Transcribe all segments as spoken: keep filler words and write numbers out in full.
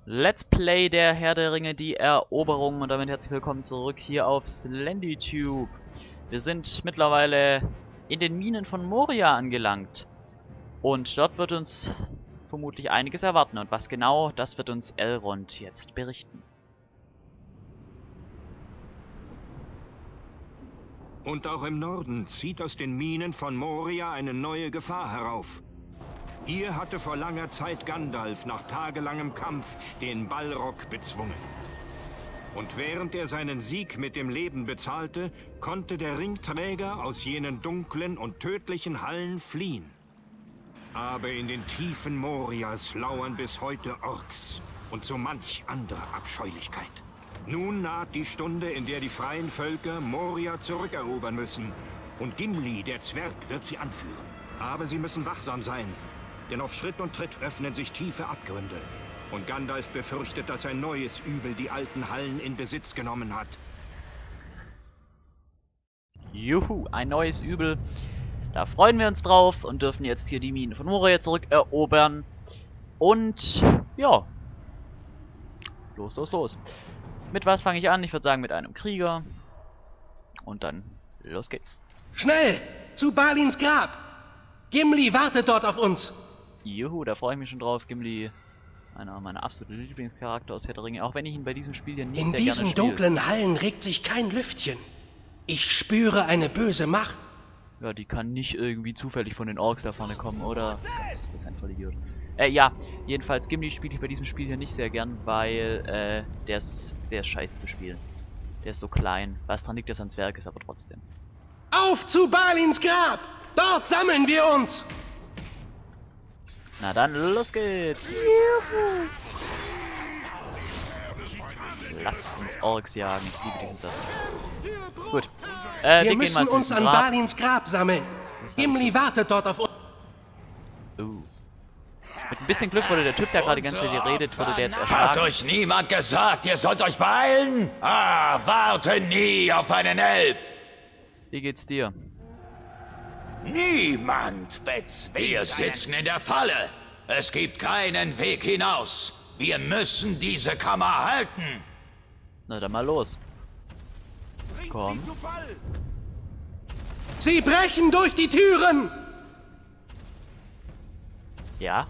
Let's Play der Herr der Ringe, die Eroberung, und damit herzlich willkommen zurück hier auf SlendyTube. Wir sind mittlerweile in den Minen von Moria angelangt und dort wird uns vermutlich einiges erwarten, und was genau, das wird uns Elrond jetzt berichten. Und auch im Norden zieht aus den Minen von Moria eine neue Gefahr herauf. Hier hatte vor langer Zeit Gandalf nach tagelangem Kampf den Balrog bezwungen. Und während er seinen Sieg mit dem Leben bezahlte, konnte der Ringträger aus jenen dunklen und tödlichen Hallen fliehen. Aber in den Tiefen Morias lauern bis heute Orks und so manch andere Abscheulichkeit. Nun naht die Stunde, in der die freien Völker Moria zurückerobern müssen. Und Gimli, der Zwerg, wird sie anführen. Aber sie müssen wachsam sein. Denn auf Schritt und Tritt öffnen sich tiefe Abgründe. Und Gandalf befürchtet, dass ein neues Übel die alten Hallen in Besitz genommen hat. Juhu, ein neues Übel. Da freuen wir uns drauf und dürfen jetzt hier die Minen von Moria zurückerobern. Und ja, los, los, los. Mit was fange ich an? Ich würde sagen mit einem Krieger. Und dann los geht's. Schnell! Zu Balins Grab! Gimli wartet dort auf uns! Juhu, da freue ich mich schon drauf. Gimli, einer meiner absoluten Lieblingscharakter aus Herr der Ringe, auch wenn ich ihn bei diesem Spiel ja nicht In sehr gerne diesen spiele. dunklen Hallen regt sich kein Lüftchen. Ich spüre eine böse Macht. Ja, die kann nicht irgendwie zufällig von den Orks da vorne kommen, oder? Gott, das ist ein Vollidiot. Äh, ja, jedenfalls Gimli spiele ich bei diesem Spiel hier nicht sehr gern, weil, äh, der ist, der ist scheiße zu spielen. Der ist so klein. Was dran liegt, dass er ein Zwerg ist, aber trotzdem. Auf zu Balins Grab! Dort sammeln wir uns! Na dann, los geht's! Lasst uns Orks jagen, ich liebe diesen Satz. Gut. Äh, wir, wir gehen müssen mal zu uns an Grab. Balins Grab sammeln. Gimli wartet dort auf uns. Uh. Mit ein bisschen Glück wurde der Typ, der gerade die ganze Zeit hier redet, wurde der jetzt erschlagen. Hat euch niemand gesagt, ihr sollt euch beeilen? Ah, warte nie auf einen Elb! Wie geht's dir? Niemand, Betz. Wir sitzen in der Falle. Es gibt keinen Weg hinaus. Wir müssen diese Kammer halten. Na dann mal los. Komm. Sie brechen durch die Türen! Ja?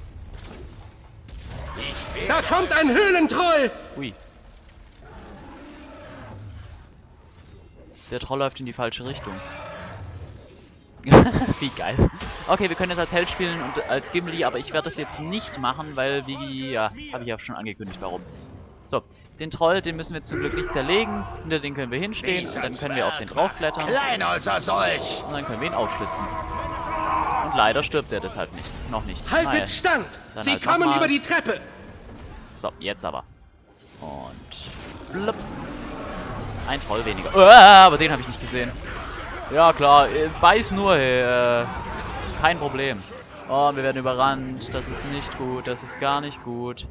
Da kommt ein Höhlentroll! Ui. Der Troll läuft in die falsche Richtung. Wie geil. Okay, wir können jetzt als Held spielen und als Gimli, aber ich werde das jetzt nicht machen, weil, wie, ja, habe ich ja schon angekündigt, warum. So, den Troll, den müssen wir zum Glück nicht zerlegen. Hinter den können wir hinstehen und dann können wir auf den draufklettern. Kleinholzer Solch! Und dann können wir ihn aufschlitzen. Und leider stirbt er deshalb nicht. Noch nicht. Haltet Naja. Stand! Dann Sie halt kommen nochmal. über die Treppe! So, jetzt aber. Und blub. Ein Troll weniger. Uah, aber den habe ich nicht gesehen. Ja klar, äh, beiß nur, hey, äh, kein Problem. Oh, wir werden überrannt. Das ist nicht gut. Das ist gar nicht gut.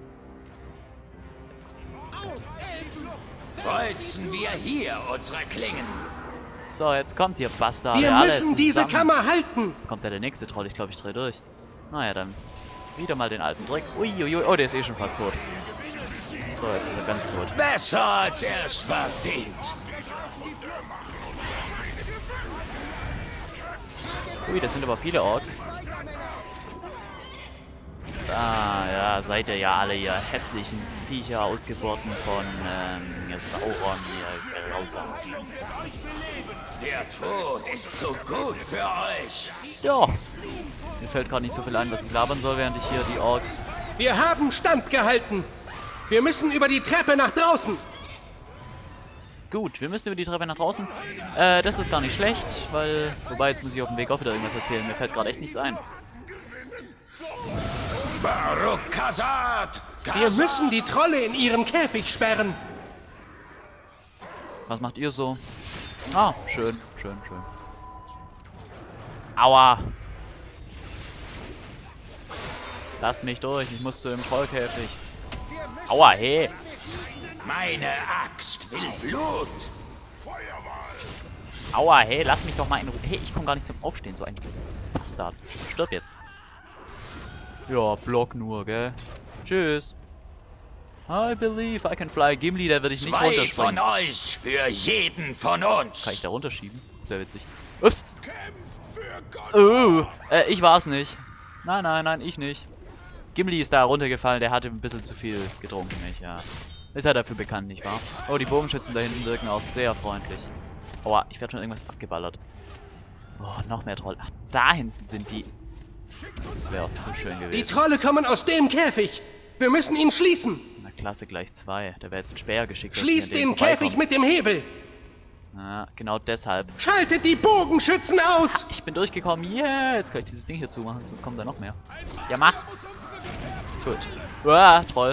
Kreuzen wir hier unsere Klingen. So, jetzt kommt ihr Bastard. Wir müssen diese Kammer halten! Jetzt kommt ja der nächste Troll. Ich glaube, ich drehe durch. Naja, dann wieder mal den alten Trick. Uiuiui. Oh, der ist eh schon fast tot. So, jetzt ist er ganz tot. Besser als erst verdient. Ui, das sind aber viele Orks. Ah, ja, seid ihr ja alle, ihr hässlichen Viecher, ausgeborten von ähm, Sauron, ihr Grausam. Der Tod ist zu gut für euch. Ja, mir fällt gerade nicht so viel ein, was ich labern soll, während ich hier die Orks... Wir haben standgehalten! Wir müssen über die Treppe nach draußen! Gut, wir müssen über die Treppe nach draußen. Äh, das ist gar nicht schlecht, weil... Wobei, jetzt muss ich auf dem Weg auch wieder irgendwas erzählen. Mir fällt gerade echt nichts ein. Baruk Khazad! Wir müssen die Trolle in ihren Käfig sperren! Was macht ihr so? Ah, schön, schön, schön. Aua! Lasst mich durch, ich muss zu dem Trollkäfig. Aua, hey! Meine Axt will Blut! Aua, hey, lass mich doch mal in Ruhe. Hey, ich komme gar nicht zum Aufstehen, so ein Bastard. Stirb jetzt. Ja, Block nur, gell? Tschüss. I believe I can fly. Gimli, da würde ich nicht Zwei runterspringen. von euch für jeden von uns. Kann ich da runterschieben? Sehr witzig. Ups. Oh, äh, ich war's nicht. Nein, nein, nein, ich nicht. Gimli ist da runtergefallen, der hatte ein bisschen zu viel getrunken, nicht, ja. Ist ja dafür bekannt, nicht wahr? Oh, die Bogenschützen da hinten wirken auch sehr freundlich. Aua, ich werde schon irgendwas abgeballert. Oh, noch mehr Troll. Ach, da hinten sind die. Das wäre auch zu schön gewesen. Die Trolle kommen aus dem Käfig. Wir müssen ihn schließen. Na klasse, gleich zwei. Da wäre jetzt ein Speer geschickt. Schließt den Käfig mit dem Hebel. Ja, genau deshalb. Schaltet die Bogenschützen aus. Ich bin durchgekommen. Yeah, jetzt kann ich dieses Ding hier zumachen, sonst kommt da noch mehr. Ja, mach. Gut. Uah, Troll.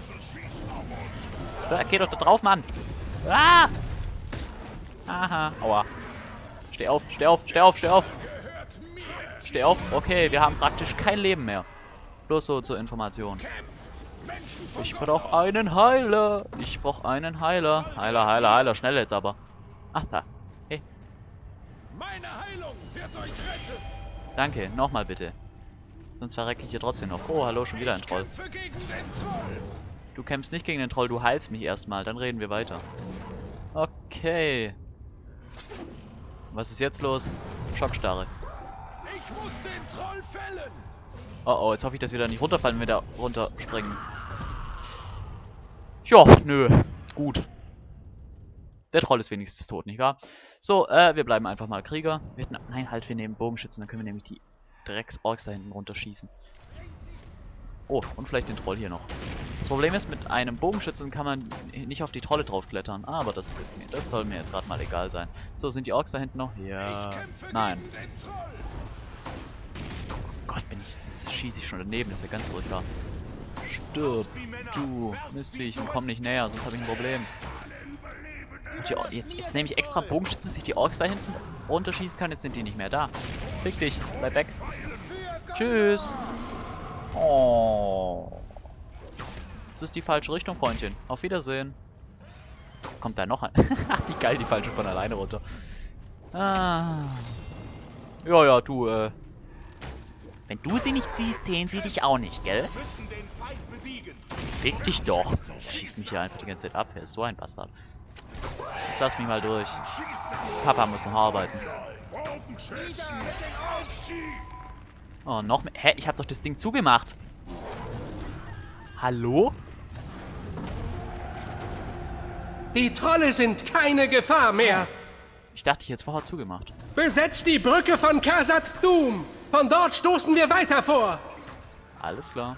Da, geh doch da drauf, Mann. Ah! Aha. Aua. Steh auf, steh auf, steh auf, steh auf. Steh auf. Okay, wir haben praktisch kein Leben mehr. Bloß so zur Information. Ich brauch einen Heiler. Ich brauch einen Heiler. Heiler, Heiler, Heiler. Schnell jetzt aber. Ach, da. Hey. Meine Heilung wird euch retten. Danke. Nochmal bitte. Sonst verrecke ich hier trotzdem noch. Oh, hallo, schon wieder ein Troll. Kämpfe gegen den Troll. Du kämpfst nicht gegen den Troll, du heilst mich erstmal. Dann reden wir weiter. Okay. Was ist jetzt los? Schockstarre. Ich muss den Troll fällen. Oh oh, jetzt hoffe ich, dass wir da nicht runterfallen, wenn wir da runterspringen. Ja, nö. Gut. Der Troll ist wenigstens tot, nicht wahr? So, äh, wir bleiben einfach mal Krieger. Wir hätten, nein, halt, wir nehmen Bogenschützen, dann können wir nämlich die Drecks-Orks da hinten runterschießen. Oh, und vielleicht den Troll hier noch. Das Problem ist, mit einem Bogenschützen kann man nicht auf die Trolle draufklettern. Ah, aber das, ist mir, das soll mir jetzt gerade mal egal sein. So, sind die Orks da hinten noch? Ja. Nein. Oh Gott, bin ich... schieße ich schon daneben, ist ja ganz furchtbar. Stirb, du Mistviech, und komm nicht näher, sonst habe ich ein Problem. Die, jetzt, jetzt nehme ich extra Bogenschützen, dass ich die Orks da hinten runterschießen kann, jetzt sind die nicht mehr da. Fick dich, bleib weg. Tschüss. Oh. Das ist die falsche Richtung, Freundchen. Auf Wiedersehen. Jetzt kommt da noch ein. Wie geil, die falsche von alleine runter. Ah. Ja, ja, du, äh... wenn du sie nicht siehst, sehen sie dich auch nicht, gell? Fick dich doch. Schießt mich hier einfach die ganze Zeit ab. Er ist so ein Bastard. Jetzt lass mich mal durch. Papa muss noch arbeiten. Oh, noch mehr. Hä? Ich hab doch das Ding zugemacht. Hallo? Die Trolle sind keine Gefahr mehr. Ich dachte, ich hätte es vorher zugemacht. Besetzt die Brücke von Khazad Dûm. Von dort stoßen wir weiter vor. Alles klar.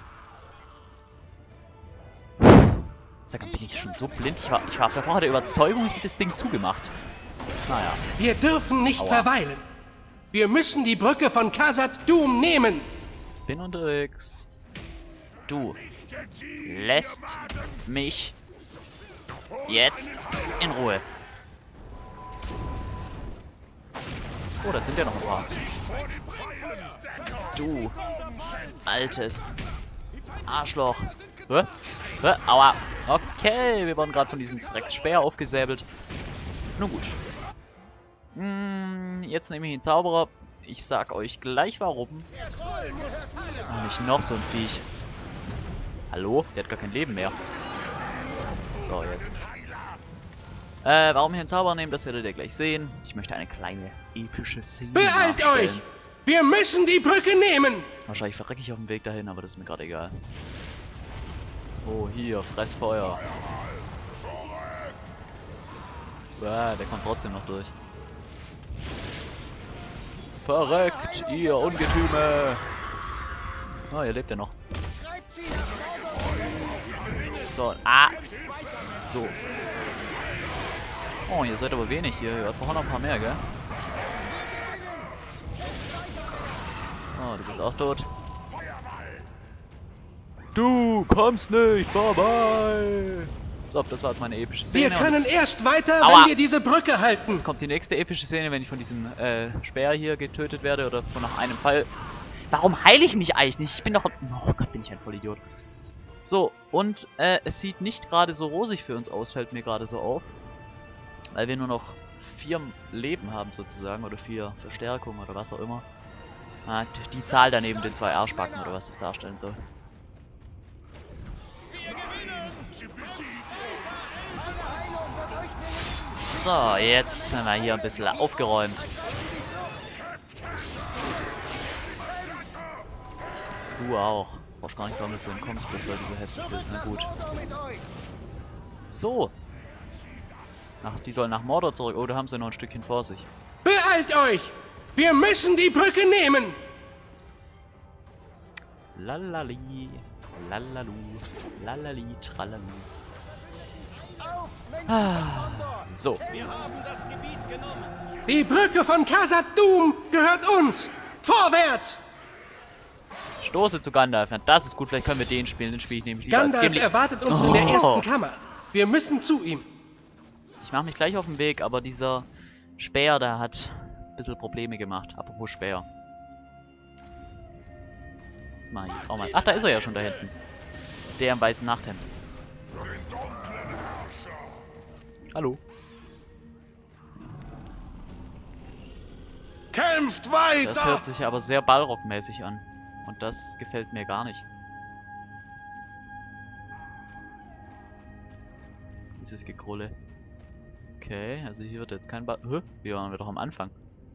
Sag mal, bin ich schon so blind? Ich war, ich war vorher der Überzeugung, ich hätte das Ding zugemacht. Naja. Wir dürfen nicht Aua. verweilen. Wir müssen die Brücke von Khazad Dûm nehmen. Bin unterwegs. Du lässt mich jetzt in Ruhe. Oh, da sind ja noch ein paar. Du altes Arschloch. Hä? Hä? Aua. Okay, wir wurden gerade von diesem Drecksspeer aufgesäbelt. Nun gut. Hm, jetzt nehme ich den Zauberer. Ich sag euch gleich warum. Oh, nicht noch so ein Viech. Hallo? Der hat gar kein Leben mehr. So, jetzt. Äh, warum ich den Zauberer nehme, das werdet ihr gleich sehen. Ich möchte eine kleine epische Szene Beeilt nachstellen. euch! Wir müssen die Brücke nehmen! Wahrscheinlich verrecke ich auf dem Weg dahin, aber das ist mir gerade egal. Oh, hier, Fressfeuer. Ah, der kommt trotzdem noch durch. Verreckt, ihr Ungetüme! Oh, ihr lebt ja noch. So, ah! So. Oh, ihr seid aber wenig hier. Ihr braucht noch ein paar mehr, gell? Oh, du bist auch tot. Du kommst nicht vorbei! So, das war jetzt meine epische Szene. Wir können erst weiter, Aua. wenn wir diese Brücke halten. Jetzt kommt die nächste epische Szene, wenn ich von diesem äh, Speer hier getötet werde oder von nach einem Fall. Warum heile ich mich eigentlich nicht? Ich bin doch... Oh Gott, bin ich ein Vollidiot. So, und äh, es sieht nicht gerade so rosig für uns aus, fällt mir gerade so auf. Weil wir nur noch vier Leben haben sozusagen, oder vier Verstärkungen oder was auch immer. Ah, die Zahl daneben den zwei Arschbacken oder was das darstellen soll. So, jetzt sind wir hier ein bisschen aufgeräumt. Du auch. Brauchst gar nicht glauben, dass du entkommst, bloß weil du so hässlich bist. Na gut. So. Ach, die sollen nach Mordor zurück. Oh, da haben sie noch ein Stückchen vor sich. Beeilt euch! Wir müssen die Brücke nehmen! Lalali. Lalalu. Lalali. Tralalu. Ah, so. Wir haben das Gebiet genommen. Die Brücke von Khazad Dûm gehört uns! Vorwärts! Stoße zu Gandalf. Na, das ist gut. Vielleicht können wir den spielen. Den spiele ich nämlich lieber. Gandalf Gimli. erwartet uns Oh. in der ersten Kammer. Wir müssen zu ihm. Ich mache mich gleich auf den Weg, aber dieser Speer, der hat ein bisschen Probleme gemacht. Apropos Speer. Mal jetzt auch mal. Ach, da ist er ja schon da hinten. Der im weißen Nachthemd. Hallo. Kämpft Das weiter! hört sich aber sehr Balrog-mäßig an. Und das gefällt mir gar nicht. Dieses Gegrulle. Okay, also hier wird jetzt kein Ball. Hä? Hier waren wir doch am Anfang.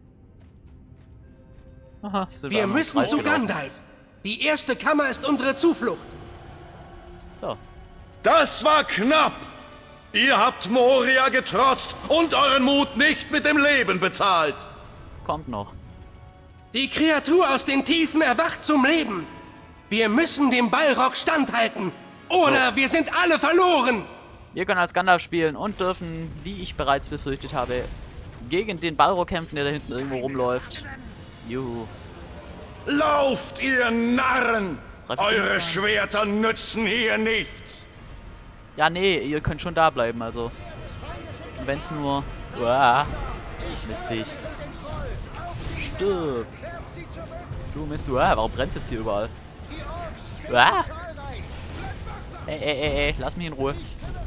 Aha, sind Wir einmal im müssen Kreis zu gelaufen. Gandalf. Die erste Kammer ist unsere Zuflucht. So. Das war knapp! Ihr habt Moria getrotzt und euren Mut nicht mit dem Leben bezahlt! Kommt noch. Die Kreatur aus den Tiefen erwacht zum Leben. Wir müssen dem Balrog standhalten. Oder wir sind alle verloren. Wir können als Gandalf spielen und dürfen, wie ich bereits befürchtet habe, gegen den Balrog kämpfen, der da hinten irgendwo rumläuft. Juhu. Lauft, ihr Narren! Treff ich Eure den? Schwerter nützen hier nichts! Ja, nee, ihr könnt schon da bleiben, also. Und wenn's nur... Uah, Mistviech. Stirb! Du Mist, du, ah, warum brennt's jetzt hier überall? Ah! Ey, ey, ey, ey, lass mich in Ruhe.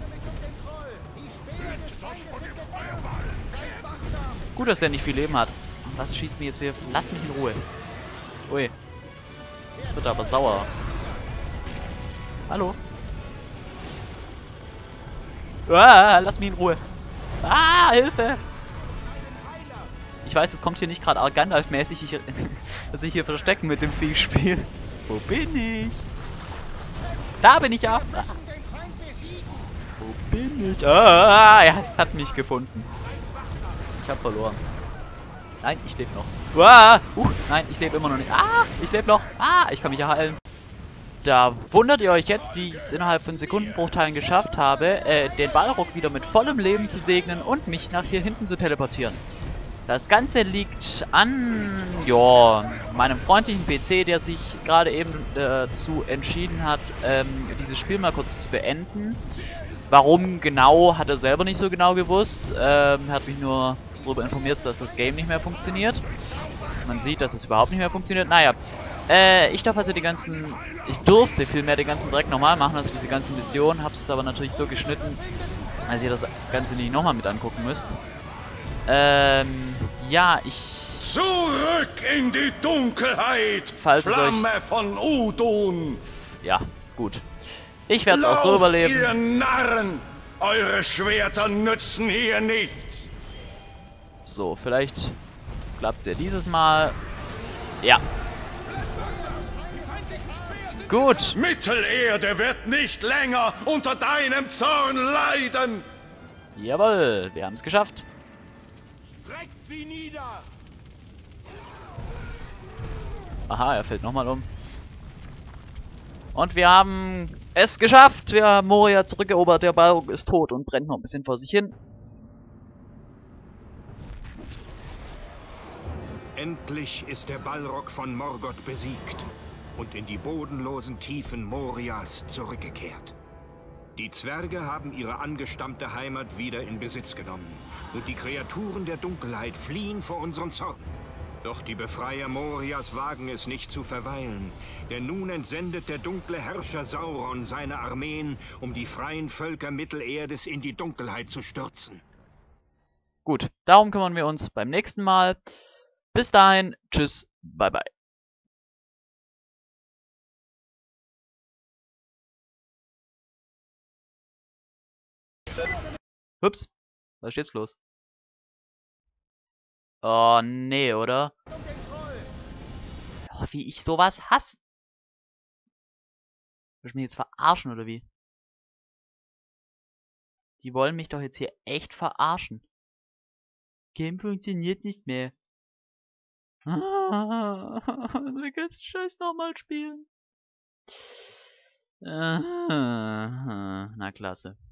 Gut, dass der nicht viel Leben hat. Was schießt mir jetzt wieder? Lass mich in Ruhe. Ui. Jetzt wird er aber sauer. Hallo? Ah, lass mich in Ruhe. Ah, Hilfe! Ich weiß, es kommt hier nicht gerade Gandalf-mäßig, ich, dass ich hier verstecken mit dem Vieh spiele. Wo bin ich? Da bin ich ja! Ah. Wo bin ich? Ah, ja, es hat mich gefunden. Ich habe verloren. Nein, ich lebe noch. Ah, uh, nein, ich lebe immer noch nicht. Ah, ich lebe noch. Ah, ich kann mich heilen. Da wundert ihr euch jetzt, wie ich es innerhalb von Sekundenbruchteilen geschafft habe, äh, den Balrog wieder mit vollem Leben zu segnen und mich nach hier hinten zu teleportieren. Das Ganze liegt an, ja, meinem freundlichen P C, der sich gerade eben dazu äh, entschieden hat, ähm, dieses Spiel mal kurz zu beenden. Warum genau, hat er selber nicht so genau gewusst. Ähm, er hat mich nur darüber informiert, dass das Game nicht mehr funktioniert. Man sieht, dass es überhaupt nicht mehr funktioniert. Naja, äh, ich darf also die ganzen, ich durfte vielmehr den ganzen Dreck normal machen, also diese ganzen Missionen, hab's aber natürlich so geschnitten, dass ihr das Ganze nicht nochmal mit angucken müsst. Ähm, ja, ich... Zurück in die Dunkelheit! Falls es Flamme euch... von Udun! Ja, gut. Ich werde es auch so Lauft, überleben. ihr Narren! Eure Schwerter nützen hier nichts! So, vielleicht klappt es ja dieses Mal. Ja. Gut. Mittelerde wird nicht länger unter deinem Zorn leiden! Jawohl, wir haben es geschafft. Reckt sie nieder! Aha, er fällt nochmal um. Und wir haben es geschafft. Wir haben Moria zurückerobert. Der Balrog ist tot und brennt noch ein bisschen vor sich hin. Endlich ist der Balrog von Morgoth besiegt und in die bodenlosen Tiefen Morias zurückgekehrt. Die Zwerge haben ihre angestammte Heimat wieder in Besitz genommen und die Kreaturen der Dunkelheit fliehen vor unserem Zorn. Doch die Befreier Morias wagen es nicht zu verweilen, denn nun entsendet der dunkle Herrscher Sauron seine Armeen, um die freien Völker Mittelerdes in die Dunkelheit zu stürzen. Gut, darum kümmern wir uns beim nächsten Mal. Bis dahin, tschüss, bye bye. Ups. Was ist jetzt los? Oh, nee, oder? Oh, wie ich sowas hasse. Willst du mich jetzt verarschen, oder wie? Die wollen mich doch jetzt hier echt verarschen. Game funktioniert nicht mehr. Du kannst Scheiß nochmal spielen. Na klasse.